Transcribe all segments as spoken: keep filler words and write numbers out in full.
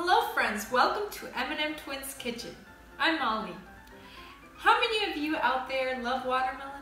Hello friends, welcome to M and M Twins Kitchen. I'm Molly. How many of you out there love watermelon?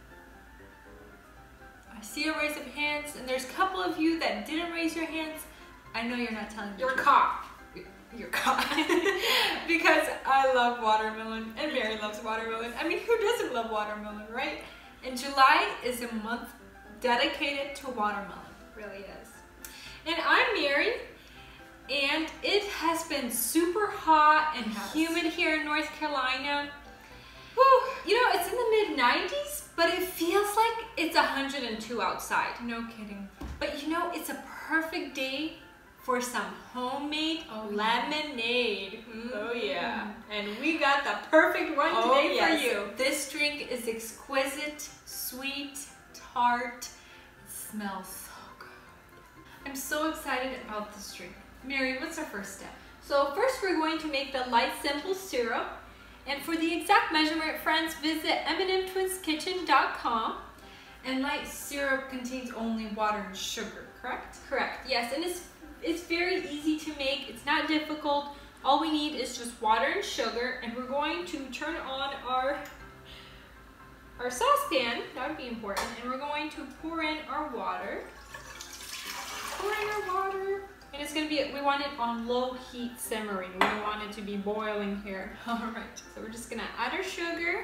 I see a raise of hands, and there's a couple of you that didn't raise your hands. I know you're not telling me. You're caught. You're caught. Because I love watermelon, and Mary loves watermelon. I mean, who doesn't love watermelon, right? And July is a month dedicated to watermelon. It really is. And I'm Mary. And it has been super hot and humid here in North Carolina. Whew, you know, it's in the mid nineties, but it feels like it's one hundred two outside. No kidding. But you know, it's a perfect day for some homemade oh, lemonade. Mm. Oh yeah. And we got the perfect one oh, today yes. for you. This drink is exquisite, sweet, tart. It smells so good. I'm so excited about this drink. Mary, what's our first step? So first we're going to make the light simple syrup. And for the exact measurement, friends, visit M and M Twins Kitchen dot com. And light syrup contains only water and sugar, correct? Correct, yes. And it's, it's very easy to make. It's not difficult. All we need is just water and sugar. And we're going to turn on our, our saucepan. That would be important. And we're going to pour in our water. Pour in our water. And it's gonna be, we want it on low heat simmering. We don't want it to be boiling here. All right, so we're just gonna add our sugar.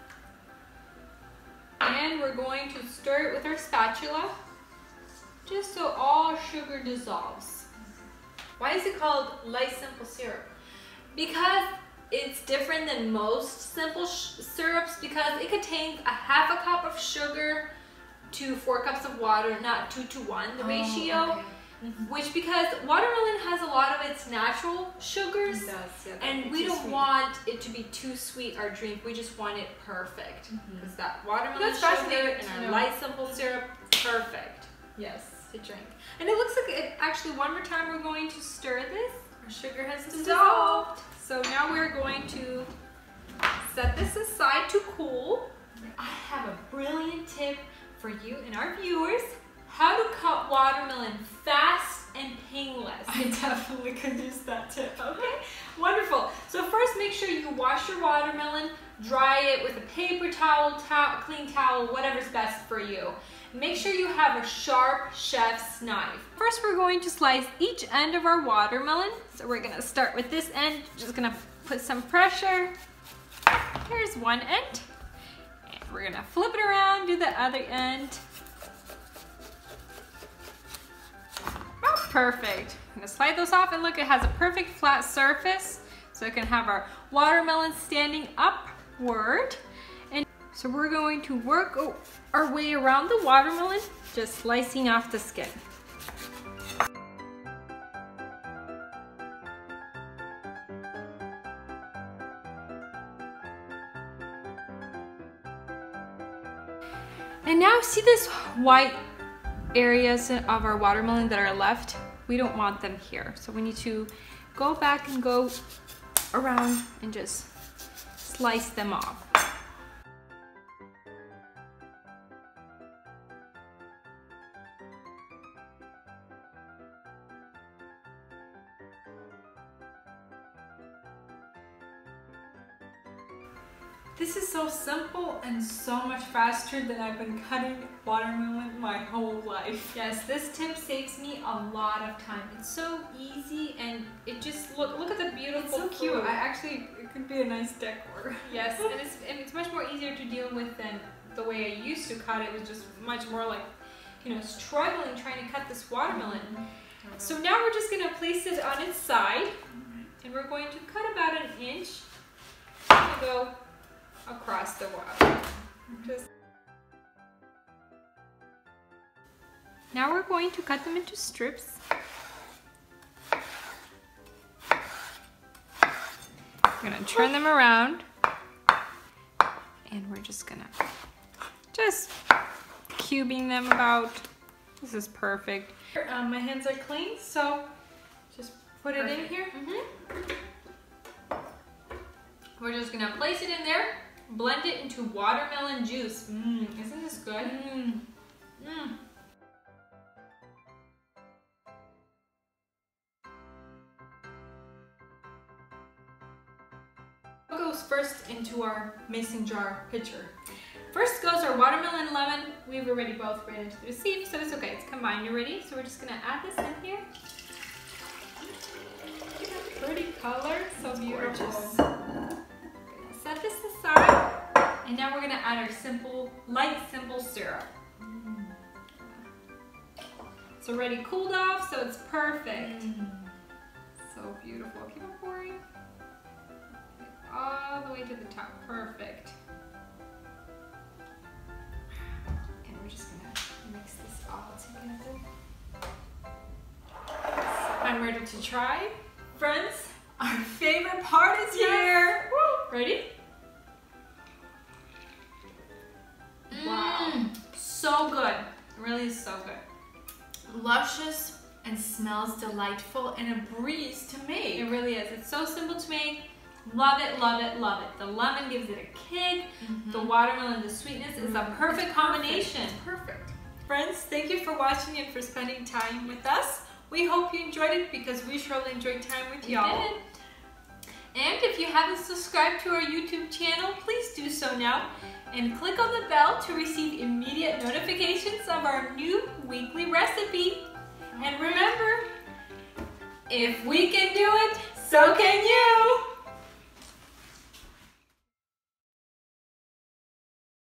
And we're going to stir it with our spatula, just so all sugar dissolves. Why is it called light simple syrup? Because it's different than most simple syrups because it contains a half a cup of sugar to four cups of water, not two to one, the ratio. Oh, okay. Mm-hmm. Which, because watermelon has a lot of its natural sugars, it does, yeah, and we don't sweet. want it to be too sweet, our drink. We just want it perfect. Because mm-hmm. that watermelon That's sugar and our know. light simple syrup, perfect. Yes. To drink. And it looks like it, actually one more time we're going to stir this. Our sugar has dissolved. dissolved. So now we're going to set this aside to cool. I have a brilliant tip for you and our viewers. How to cut watermelon fast and painless. I definitely could use that tip. Okay, wonderful. So first, make sure you wash your watermelon, dry it with a paper towel, towel, clean towel, whatever's best for you. Make sure you have a sharp chef's knife. First, we're going to slice each end of our watermelon. So we're gonna start with this end. Just gonna put some pressure. Here's one end. And we're gonna flip it around, do the other end. Perfect. I'm gonna slide those off, and look, it has a perfect flat surface. So it can have our watermelon standing upward. And so we're going to work our way around the watermelon, just slicing off the skin. And now see this white areas of our watermelon that are left? We don't want them here. So we need to go back and go around and just slice them off. This is so simple and so much faster than I've been cutting watermelon my whole life. Yes, this tip saves me a lot of time. It's so easy, and it just, look look at the beautiful It's so fruit. cute. I actually, it could be a nice decor. Yes, and it's, and it's much more easier to deal with than the way I used to cut it. It was just much more like, you know, struggling trying to cut this watermelon. Mm-hmm. So now we're just gonna place it on its side, and we're going to cut about an inch and go across the water. Just now we're going to cut them into strips. We're gonna turn them around, and we're just gonna just cubing them about. This is perfect. Um, my hands are clean, so just put it perfect. in here. Mm-hmm. We're just gonna place it in there. Blend it into watermelon juice. Mmm, isn't this good? Mmm. Mmm. goes first into our mason jar pitcher? First goes our watermelon and lemon. We've already both ran into the sieve, so it's okay. It's combined already. So we're just gonna add this in here. Pretty color, so beautiful. Gonna set this aside, and now we're gonna add our simple, light simple syrup. Mm. It's already cooled off, so it's perfect. Mm. So beautiful. Keep on pouring. All the way to the top. Perfect. And we're just gonna mix this all together. So I'm ready to try. Friends, our favorite part is here. Woo. Ready? Wow. Mm, so good. It really is so good. Luscious and smells delightful and a breeze to make. It really is. It's so simple to make. Love it, love it, love it. The lemon gives it a kick. Mm-hmm. The watermelon, the sweetness is a perfect combination. It's perfect. Friends, thank you for watching and for spending time with us. We hope you enjoyed it because we surely enjoyed time with y'all. And if you haven't subscribed to our YouTube channel, please do so now. And click on the bell to receive immediate notifications of our new weekly recipe. And remember, if we can do it, so can you!